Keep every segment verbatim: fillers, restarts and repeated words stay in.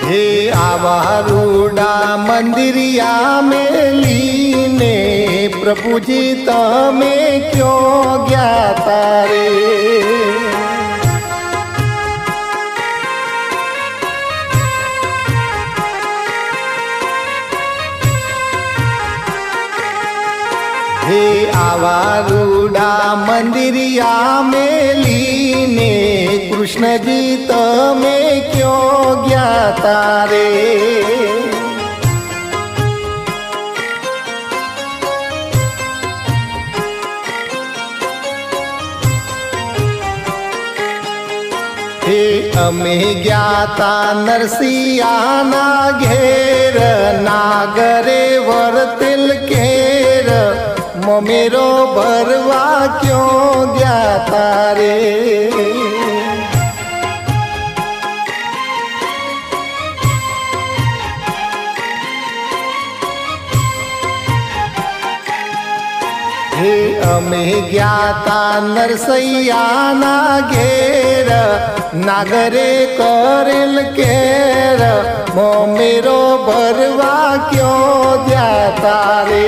हे आवारूडा मंदिरिया में लीने प्रभु जी तमे क्यों ज्ञाता रे। हे आवारूडा मंदिरिया में लीने कृष्ण जी तमे क्यों ज्ञाता रे। हे अमे ज्ञाता नरसिया ना घेर नागरे वर्तिल केर मेरो भरवा क्यों ज्ञाता रे। हे अमे ज्ञाता नरसैया ना घेर नागरे करेल केर मो मेरो भरवा क्यों ज्ञाता रे।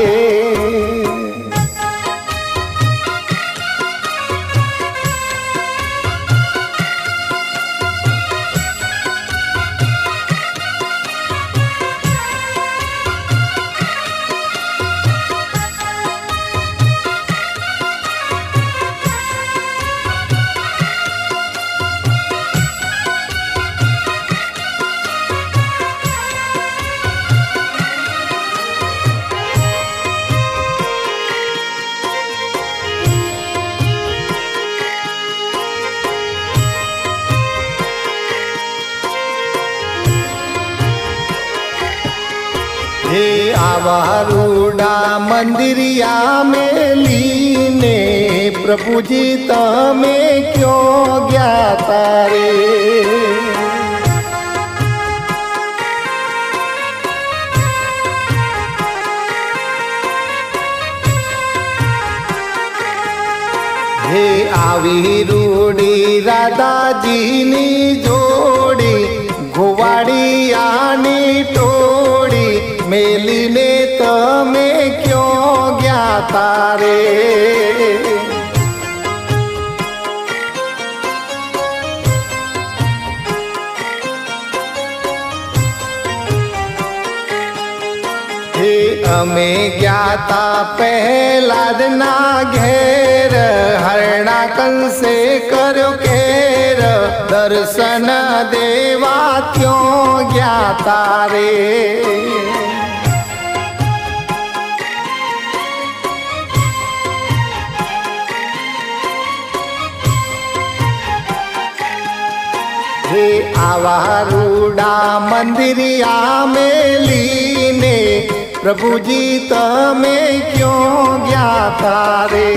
हे आवारूडा मंदिरिया में लीने प्रभु जी तमे क्यों ज्ञाता रे। हे आवी रूडी राधा जी नी जोड़ी घुवाड़ी आनी टोड़ी मेलीने तमे क्यों ज्ञाता रे। हे अमे ज्ञाता पहलाद ना घेर हरणा कंसे करो केर दर्शन देवा क्यों ज्ञाता रे। हे आवारूडा मंदिरिया में लीने प्रभु जी तमे क्यों ज्ञाता रे।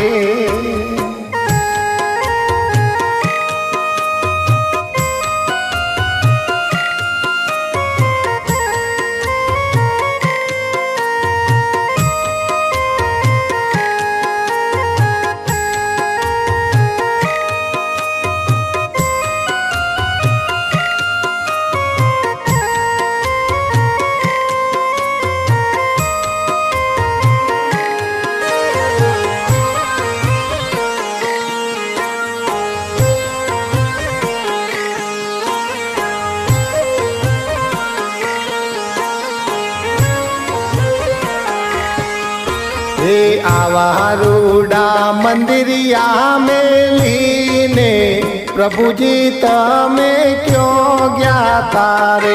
हे आवारूडा मंदिरिया में लीने प्रभु जी तमे क्यों ज्ञाता रे।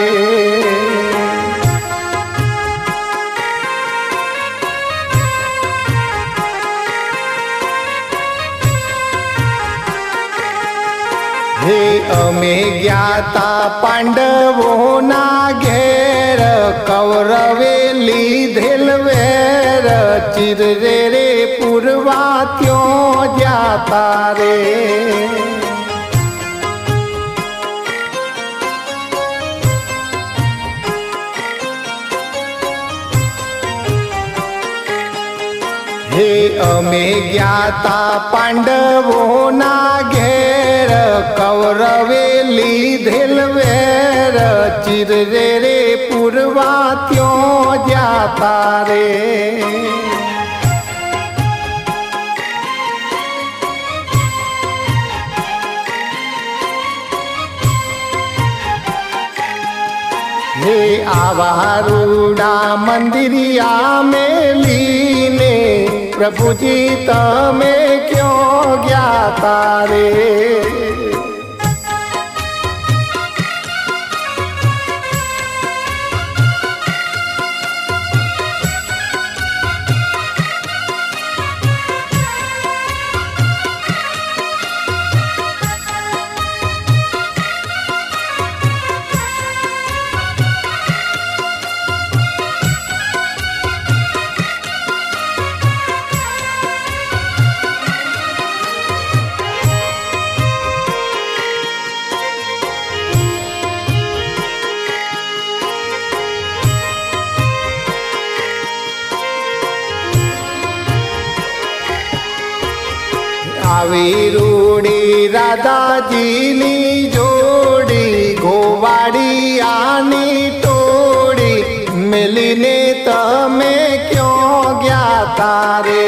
हे अमे ज्ञाता पांडवो ना घेर कौरवे लीधेल वेर चिर रे रे पूर्वा क्यों जाता रे। हे अमे ज्ञाता पांडवोना घेर कौरवे लीधेल वेर चिर रे रे पूर्वा त्यों जाता रे। हे आवारूडा मंदिरिया में लीने प्रभु जी तमे क्यों ज्ञाता रे। આવી રૂડી રાધાજીની જોડી ગોવાડી આની ટોડી મિલીને તમે ક્યાં ગયા રે।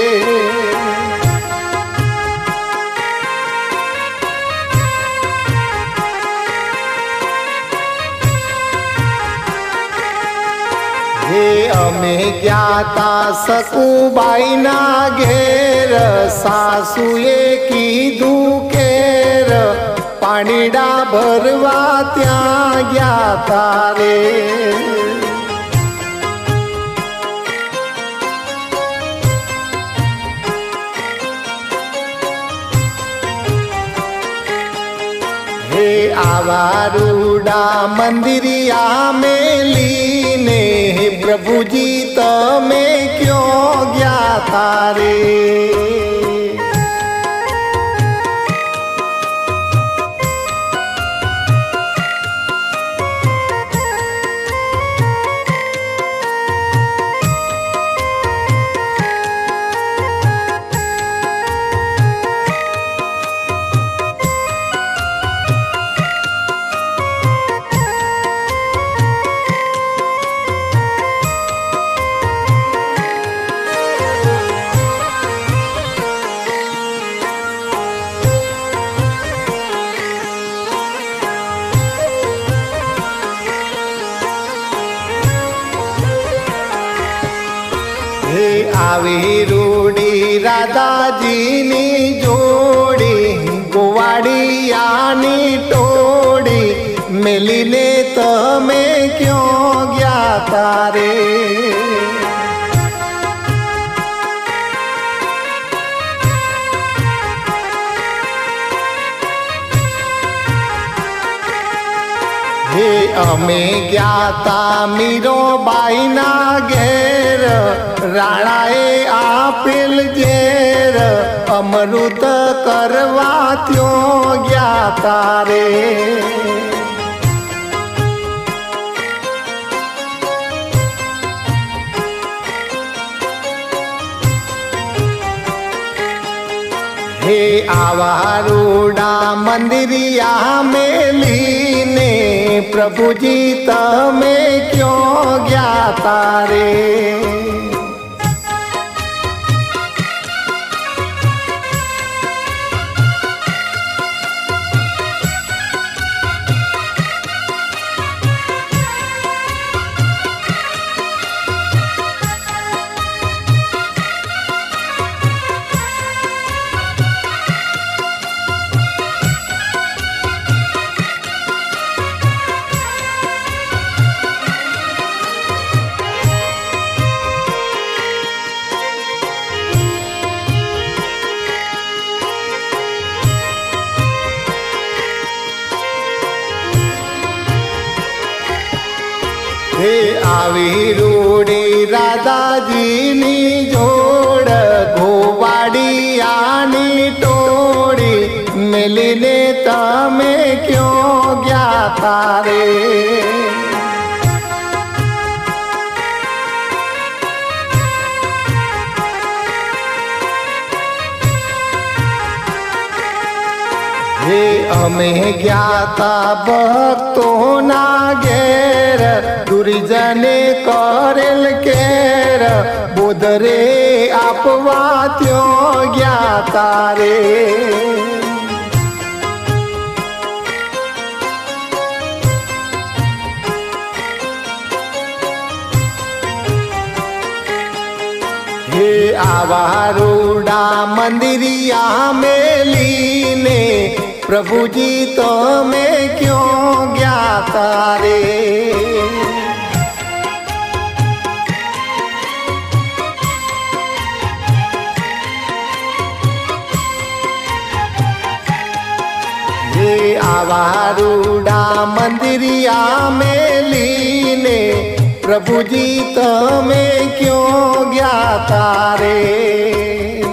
हे अमे ज्ञाता सकुबाई ना घेर सासुए कीधु केर पानीडा भरवा त्या ज्ञाता रे। हे आवारूडा मंदिरिया में लीने प्रभु जी तमे क्यों ज्ञाता रे। हे आवी रूडी राधाजीनी जोड़ी गोवाड़ी आनी टोड़ी मिलीने तमे क्यों ज्ञाता रे। हे अमे ज्ञाता मीरो बाई ना घेर राणाए आपेल जेर अमृत करवा त्यों ज्ञाता रे। हे आवारूडा मंदिरिया में लीने प्रभु जी तमे क्यों ज्ञाता रे। हे आवी रूडी राधाजीनी जोड़ गोवाड़ी आनी टोड़ी मिलीने तमे क्यों ज्ञाता रे। हे अमे ज्ञाता भक्तों ना घेर दुर्जने करेल केर बोधरे आपवा त्यो ज्ञाता रे। हे आवारूडा मंदिरिया में लीने प्रभु जी तो मैं क्यों ज्ञाता रे। हे आवारूडा मंदिरिया में लीने प्रभु जी तो मैं क्यों ज्ञाता रे।